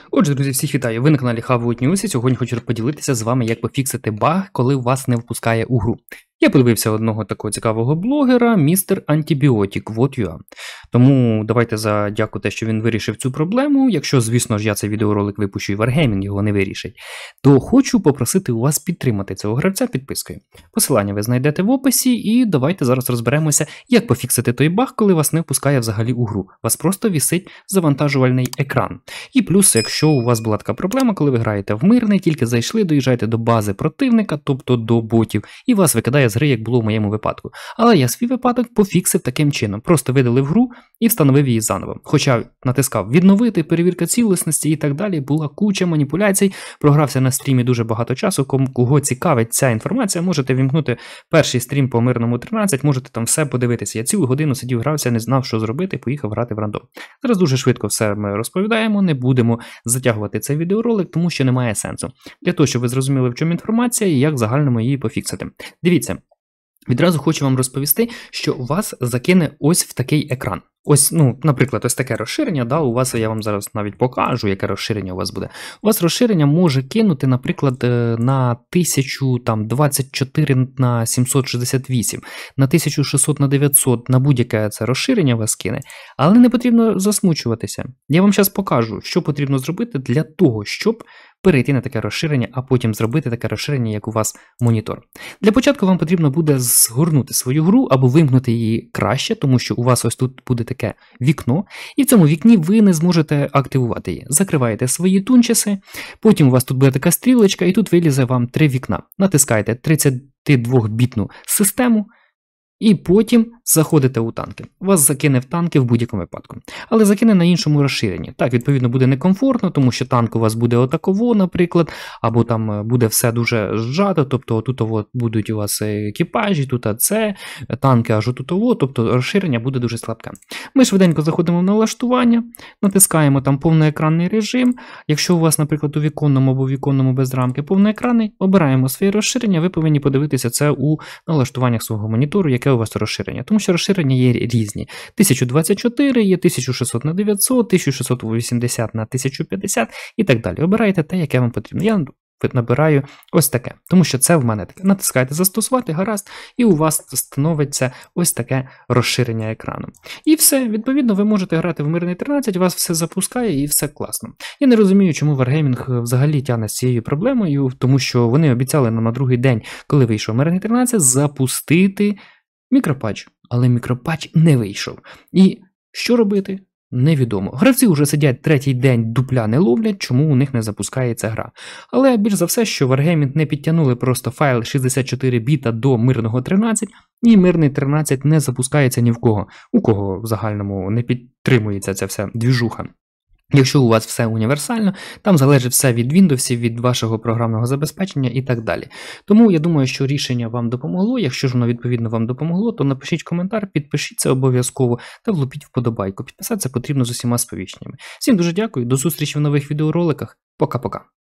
Отже, друзі, всіх вітаю! Ви на каналі Хавують News і сьогодні хочу поділитися з вами, як пофіксити баг, коли вас не впускає у гру. Я подивився одного такого цікавого блогера, містер Антибіотик, вот.ua. Тому давайте задякую те, що він вирішив цю проблему. Якщо, звісно ж, я цей відеоролик випущу і Wargaming його не вирішить, то хочу попросити у вас підтримати цього гравця підпискою. Посилання ви знайдете в описі і давайте зараз розберемося, як пофіксити той баг, коли вас не впускає взагалі у гру. Вас просто вісить завантажувальний екран. І плюс, якщо у вас була така проблема, коли ви граєте в мирний, тільки зайшли, доїжджаєте до бази противника, тобто до ботів, і вас викидає з гри, як було в моєму випадку. Але я свій випадок пофіксив таким чином. Просто видалив гру і встановив її заново. Хоча натискав відновити, перевірка цілісності і так далі, була куча маніпуляцій, програвся на стрімі дуже багато часу. Кого цікавить ця інформація, можете вімкнути перший стрім по мирному 13, можете там все подивитися. Я цілу годину сидів, грався, не знав, що зробити, поїхав грати в рандом. Зараз дуже швидко все ми розповідаємо, не будемо затягувати цей відеоролик, тому що немає сенсу. Для того, щоб ви зрозуміли, в чому інформація і як в загальному її пофіксити. Дивіться, відразу хочу вам розповісти, що вас закине ось в такий екран. Ось, наприклад, ось таке розширення, да, у вас, я вам зараз навіть покажу, яке розширення у вас буде. У вас розширення може кинути, наприклад, на 1024 на 768, на 1600 на 900, на будь-яке це розширення вас кине, але не потрібно засмучуватися. Я вам зараз покажу, що потрібно зробити для того, щоб перейти на таке розширення, а потім зробити таке розширення, як у вас монітор. Для початку вам потрібно буде згорнути свою гру або вимкнути її краще, тому що у вас ось тут буде таке вікно, і в цьому вікні ви не зможете активувати її. Закриваєте свої тунчеси, потім у вас тут буде така стрілочка, і тут вилізе вам 3 вікна. Натискаєте 32-бітну систему, і потім заходите у танки. Вас закине в танки в будь-якому випадку. Але закине на іншому розширенні. Так, відповідно, буде некомфортно, тому що танк у вас буде отаково, наприклад, або там буде все дуже зжато, тобто тут будуть у вас екіпажі, тут це, танки аж отутово, тобто розширення буде дуже слабке. Ми швиденько заходимо в налаштування, натискаємо там повноекранний режим. Якщо у вас, наприклад, у віконному або віконному без рамки повноекранний, обираємо своє розширення, ви повинні подивитися це у налаштуваннях свого монітору, яке у вас розширення. Тому що розширення є різні. 1024, є 1600 на 900, 1680 на 1050 і так далі. Обирайте те, яке вам потрібно. Я набираю ось таке, тому що це в мене таке. Натискаєте застосувати, гаразд, і у вас становиться ось таке розширення екрану. І все, відповідно, ви можете грати в мирний 13, вас все запускає і все класно. Я не розумію, чому Wargaming взагалі тягне з цією проблемою, тому що вони обіцяли нам на другий день, коли вийшов мирний 13, запустити мікропатч, але мікропатч не вийшов. І що робити? Невідомо. Гравці вже сидять третій день, дупля не ловлять, чому у них не запускається гра. Але більш за все, що Wargaming не підтягнули просто файл 64 біта до мирного 13, і мирний 13 не запускається ні в кого. У кого в загальному не підтримується ця вся двіжуха. Якщо у вас все універсально, там залежить все від Windows, від вашого програмного забезпечення і так далі. Тому я думаю, що рішення вам допомогло. Якщо ж воно відповідно вам допомогло, то напишіть коментар, підпишіться обов'язково та влупіть вподобайку. Підписатися потрібно з усіма сповіщеннями. Всім дуже дякую, до зустрічі в нових відеороликах. Пока-пока.